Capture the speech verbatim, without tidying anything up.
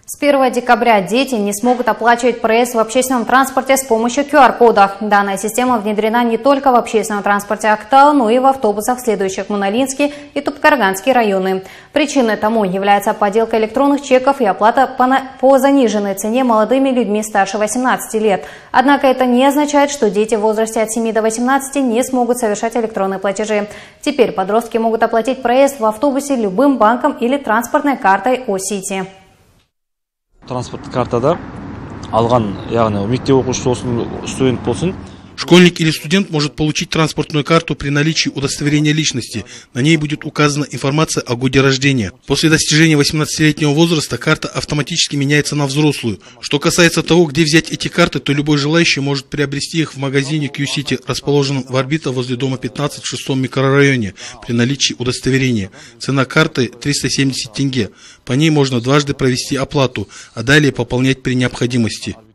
С первого декабря дети не смогут оплачивать проезд в общественном транспорте с помощью ку ар кодов. Данная система внедрена не только в общественном транспорте Актау, но и в автобусах, следующих в Муналинский и Тупкарганский районы. Причиной тому является подделка электронных чеков и оплата по, на... по заниженной цене молодыми людьми старше восемнадцати лет. Однако это не означает, что дети в возрасте от семи до восемнадцати не смогут совершать электронные платежи. Теперь подростки могут оплатить проезд в автобусе любым банком или транспортной картой О-Сити. Транспорт картада алган, ягни мектеп окуучусу болсун, студент болсун. Школьник или студент может получить транспортную карту при наличии удостоверения личности. На ней будет указана информация о годе рождения. После достижения восемнадцатилетнего возраста карта автоматически меняется на взрослую. Что касается того, где взять эти карты, то любой желающий может приобрести их в магазине Q-City, расположенном в Орбита возле дома пятнадцать в шестом микрорайоне, при наличии удостоверения. Цена карты триста семьдесят тенге. По ней можно дважды провести оплату, а далее пополнять при необходимости.